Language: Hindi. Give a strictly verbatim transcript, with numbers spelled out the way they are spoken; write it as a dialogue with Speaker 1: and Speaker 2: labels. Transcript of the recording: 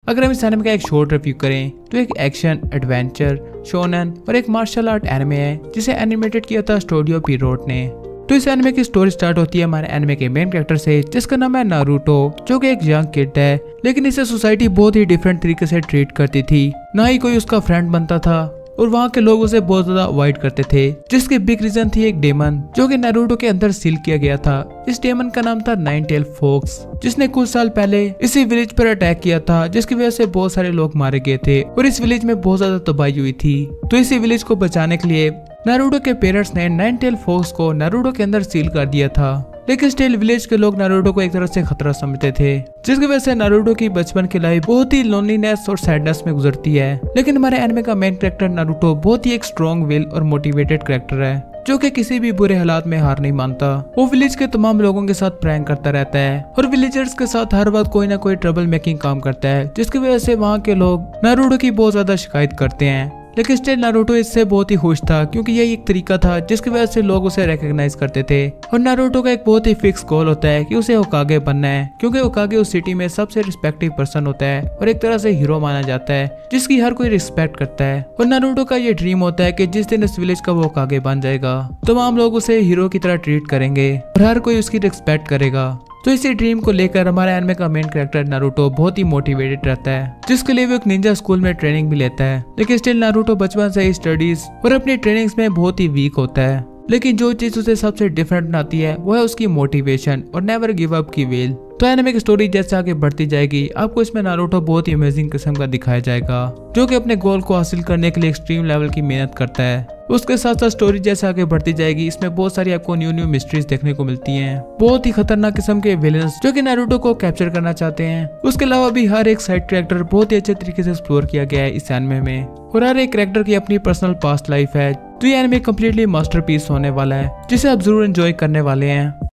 Speaker 1: अगर हम इस एनिमे का एक शॉर्ट रिव्यू करें तो एक एक्शन, एडवेंचर, शोनन और एक मार्शल आर्ट एनिमे है जिसे एनिमेटेड किया था स्टूडियो पीरोट ने। तो इस एनिमे की स्टोरी स्टार्ट होती है हमारे एनिमे के मेन कैरेक्टर से जिसका नाम है नारुतो, जो कि एक यंग किड है, लेकिन इसे सोसाइटी बहुत ही डिफरेंट तरीके से ट्रीट करती थी। ना ही कोई उसका फ्रेंड बनता था और वहाँ के लोग उसे बहुत ज्यादा अवॉइड करते थे, जिसकी बिग रीजन थी एक डेमन जो कि नारुतो के अंदर सील किया गया था। इस डेमन का नाम था नाइन टेल फॉक्स, जिसने कुछ साल पहले इसी विलेज पर अटैक किया था, जिसकी वजह से बहुत सारे लोग मारे गए थे और इस विलेज में बहुत ज्यादा तबाही हुई थी। तो इसी विलेज को बचाने के लिए नारुतो के पेरेंट्स ने नाइन टेल फॉक्स को नारुतो के अंदर सील कर दिया था, लेकिन स्टिल विलेज के लोग नारुतो को एक तरह से खतरा समझते थे, जिसकी वजह से नारुतो की बचपन की लाइफ बहुत ही लोनलीनेस और सैडनेस में गुजरती है। लेकिन हमारे एनिमे का मेन कैरेक्टर नारुतो बहुत ही एक स्ट्रॉन्ग विल और मोटिवेटेड कैरेक्टर है, जो कि किसी भी बुरे हालात में हार नहीं मानता। वो विलेज के तमाम लोगों के साथ प्रैंक करता रहता है और विलेजर्स के साथ हर वक्त कोई ना कोई ट्रबल मेकिंग काम करता है, जिसकी वजह से वहाँ के लोग नारुतो की बहुत ज्यादा शिकायत करते हैं। लेकिन स्टिल नारुतो इससे बहुत ही खुश था, क्योंकि यही एक तरीका था जिसकी वजह से लोग उसे रिकॉग्नाइज करते थे। और नारुतो का एक बहुत ही फिक्स गोल होता है कि उसे होकागे बनना है, क्योंकि होकागे उस सिटी में सबसे रिस्पेक्टिव पर्सन होता है और एक तरह से हीरो माना जाता है, जिसकी हर कोई रिस्पेक्ट करता है। और नारुतो का ये ड्रीम होता है कि जिस दिन इस विलेज का वो होकागे बन जाएगा तमाम लोग उसे हीरो की तरह ट्रीट करेंगे और हर कोई उसकी रिस्पेक्ट करेगा। तो इसी ड्रीम को लेकर हमारे एनिमे का मेन कैरेक्टर नारुतो बहुत ही मोटिवेटेड रहता है, जिसके लिए वो एक निंजा स्कूल में ट्रेनिंग भी लेता है। लेकिन स्टिल नारुतो बचपन से ही स्टडीज और अपनी ट्रेनिंग्स में बहुत ही वीक होता है, लेकिन जो चीज उसे सबसे डिफरेंट बनाती है वो है उसकी मोटिवेशन और नेवर गिव अप की विल। तो एनिमे की स्टोरी जैसे आगे बढ़ती जाएगी आपको इसमें नारुतो बहुत ही अमेजिंग किस्म का दिखाया जाएगा, जो कि अपने गोल को हासिल करने के लिए एक्सट्रीम लेवल की मेहनत करता है। उसके साथ साथ स्टोरी जैसे आगे बढ़ती जाएगी इसमें बहुत सारी आपको न्यू न्यू मिस्ट्रीज देखने को मिलती हैं, बहुत ही खतरनाक किस्म के विलेंस जो कि नारुतो को कैप्चर करना चाहते हैं। उसके अलावा भी हर एक साइड कैरेक्टर बहुत ही अच्छे तरीके से एक्सप्लोर किया गया है इस एनिमे में, और हर एक कैरेक्टर की अपनी पर्सनल पास्ट लाइफ है। तो ये एनिमे कम्प्लीटली मास्टरपीस होने वाला है, जिसे आप जरूर एंजॉय करने वाले हैं।